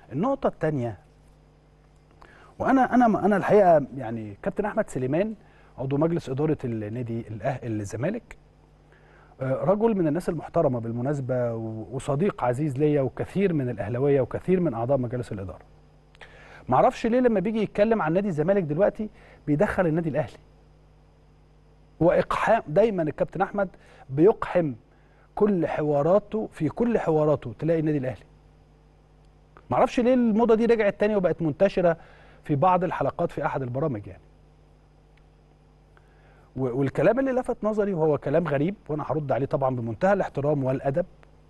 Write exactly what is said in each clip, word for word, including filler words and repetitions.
النقطه الثانيه، وانا انا انا الحقيقه يعني كابتن احمد سليمان عضو مجلس اداره النادي الاهلي الزمالك، رجل من الناس المحترمه بالمناسبه وصديق عزيز ليا وكثير من الاهلاويه وكثير من اعضاء مجالس الاداره. ما اعرفش ليه لما بيجي يتكلم عن نادي الزمالك دلوقتي بيدخل النادي الاهلي. واقحام دايما الكابتن احمد بيقحم كل حواراته، في كل حواراته تلاقي النادي الاهلي. ما اعرفش ليه الموضه دي رجعت تاني وبقت منتشره في بعض الحلقات في احد البرامج يعني. والكلام اللي لفت نظري وهو كلام غريب وانا هرد عليه طبعا بمنتهى الاحترام والادب.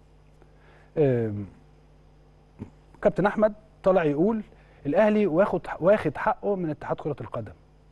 كابتن احمد طلع يقول الاهلي واخد واخد حقه من اتحاد كره القدم.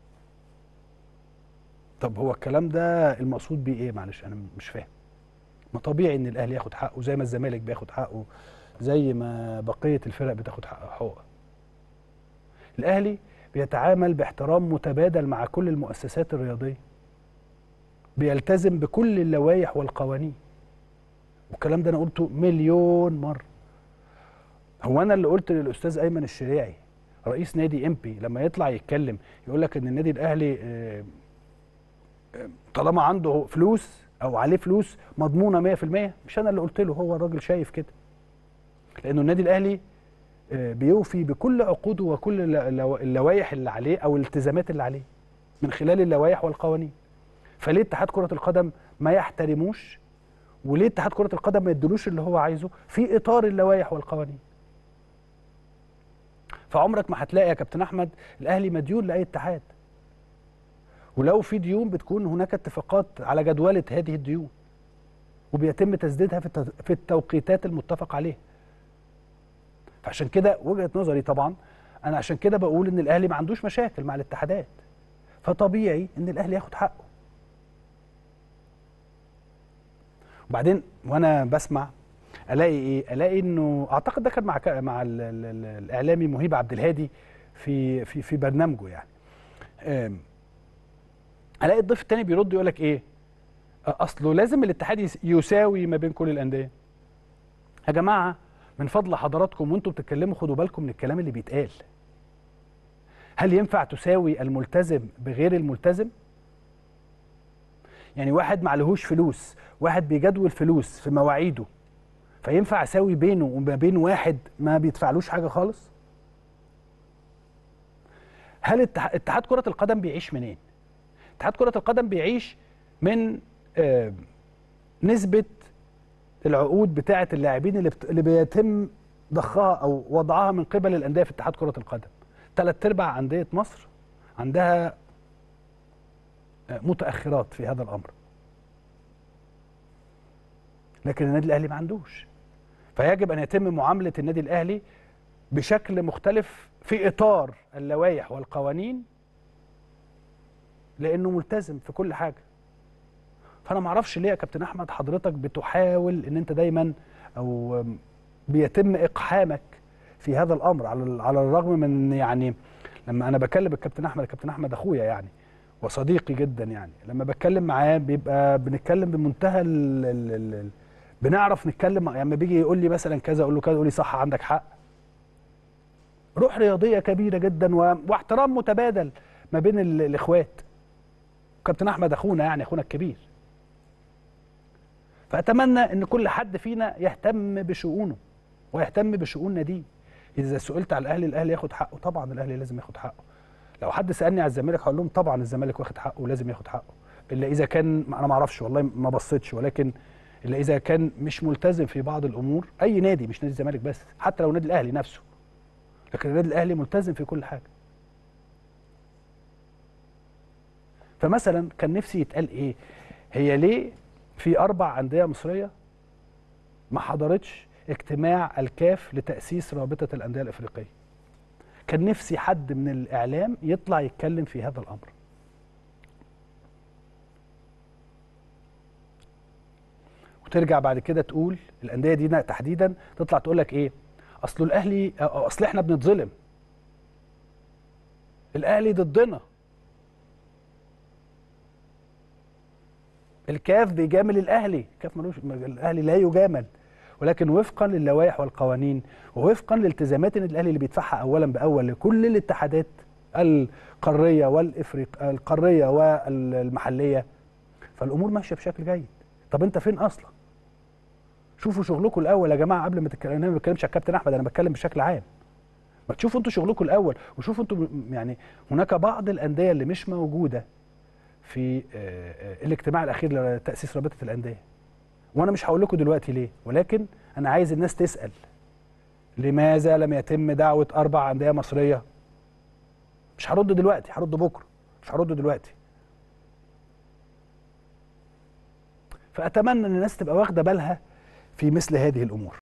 طب هو الكلام ده المقصود بيه ايه؟ معلش انا مش فاهم. ما طبيعي ان الاهلي ياخد حقه زي ما الزمالك بياخد حقه، زي ما بقيه الفرق بتاخد حقوقها. الاهلي بيتعامل باحترام متبادل مع كل المؤسسات الرياضيه، بيلتزم بكل اللوائح والقوانين، والكلام ده انا قلته مليون مره. هو انا اللي قلت للاستاذ ايمن الشريعي رئيس نادي امبي لما يطلع يتكلم يقول لك ان النادي الاهلي طالما عنده فلوس او عليه فلوس مضمونه مية في المية؟ مش انا اللي قلت له، هو الراجل شايف كده. لانه النادي الاهلي بيوفي بكل عقوده وكل اللوائح اللي عليه او الالتزامات اللي عليه من خلال اللوائح والقوانين. فليه اتحاد كره القدم ما يحترموش؟ وليه اتحاد كره القدم ما يدلوش اللي هو عايزه في اطار اللوائح والقوانين؟ فعمرك ما هتلاقي يا كابتن احمد الاهلي مديون لاي اتحاد. ولو في ديون بتكون هناك اتفاقات على جدولة هذه الديون وبيتم تسديدها في التوقيتات المتفق عليها. فعشان كده وجهة نظري طبعا انا عشان كده بقول ان الاهلي ما عندوش مشاكل مع الاتحادات، فطبيعي ان الاهلي ياخد حقه. وبعدين وانا بسمع الاقي ايه؟ الاقي انه اعتقد ده كان مع مع ال ال ال الاعلامي مهيب عبد الهادي في في في برنامجه يعني. الاقي الضيف الثاني بيرد يقول لك ايه؟ اصله لازم الاتحاد يساوي ما بين كل الانديه. يا جماعه من فضل حضراتكم وانتم بتتكلموا خدوا بالكم من الكلام اللي بيتقال. هل ينفع تساوي الملتزم بغير الملتزم؟ يعني واحد معلهوش فلوس، واحد بيجدول فلوس في مواعيده، فينفع اساوي بينه وما بين واحد ما بيدفعلوش حاجه خالص؟ هل اتحاد كره القدم بيعيش منين؟ اتحاد كره القدم بيعيش من آه نسبه العقود بتاعه اللاعبين اللي, اللي بيتم ضخها او وضعها من قبل الانديه في اتحاد كره القدم. ثلاث ارباع انديه مصر عندها متاخرات في هذا الامر، لكن النادي الاهلي ما عندوش. فيجب ان يتم معامله النادي الاهلي بشكل مختلف في اطار اللوائح والقوانين، لانه ملتزم في كل حاجه. فانا ما اعرفش ليه يا كابتن احمد حضرتك بتحاول ان انت دايما او بيتم اقحامك في هذا الامر، على على الرغم من يعني لما انا بكلم الكابتن احمد، الكابتن احمد اخويا يعني وصديقي جدا يعني، لما بتكلم معاه بيبقى بنتكلم بمنتهى ال ال ال ال بنعرف نتكلم. لما يعني بيجي يقول لي مثلا كذا اقول له كذا، يقول لي صح عندك حق. روح رياضيه كبيره جدا واحترام متبادل ما بين الاخوات. كابتن احمد اخونا يعني اخونا الكبير. فاتمنى ان كل حد فينا يهتم بشؤونه ويهتم بشؤون ناديه. اذا سئلت على الاهلي، الاهلي ياخد حقه، طبعا الاهلي لازم ياخد حقه. لو حد سالني على الزمالك هقول لهم طبعا الزمالك واخد حقه ولازم ياخد حقه، الا اذا كان انا ما اعرفش والله ما بصيتش، ولكن الا اذا كان مش ملتزم في بعض الامور. اي نادي مش نادي الزمالك بس، حتى لو نادي الاهلي نفسه، لكن النادي الاهلي ملتزم في كل حاجه. فمثلا كان نفسي يتقال ايه؟ هي ليه في اربع انديه مصريه ما حضرتش اجتماع الكاف لتاسيس رابطه الانديه الافريقيه؟ كان نفسي حد من الاعلام يطلع يتكلم في هذا الامر. وترجع بعد كده تقول الانديه دي تحديدا تطلع تقول لك ايه؟ اصل الاهلي اصل احنا بنتظلم، الاهلي ضدنا، الكاف بيجامل الاهلي. الكاف ملوش، الاهلي لا يجامل، ولكن وفقا للوائح والقوانين ووفقا لالتزامات النادي الاهلي اللي بيدفعها اولا باول لكل الاتحادات القاريه والافريق القاريه والمحليه، فالامور ماشيه بشكل جيد. طب انت فين اصلا؟ شوفوا شغلكم الاول يا جماعه قبل ما تتكلموا. انا ما بتكلمش على الكابتن احمد، انا بتكلم بشكل عام. ما تشوفوا انتوا شغلكم الاول، وشوفوا انتوا يعني هناك بعض الانديه اللي مش موجوده في الاجتماع الاخير لتاسيس رابطه الانديه، وانا مش هقول لكم دلوقتي ليه، ولكن انا عايز الناس تسال لماذا لم يتم دعوه اربع انديه مصريه. مش هرد دلوقتي، هرد بكره، مش هرد دلوقتي. فاتمنى ان الناس تبقى واخده بالها في مثل هذه الامور.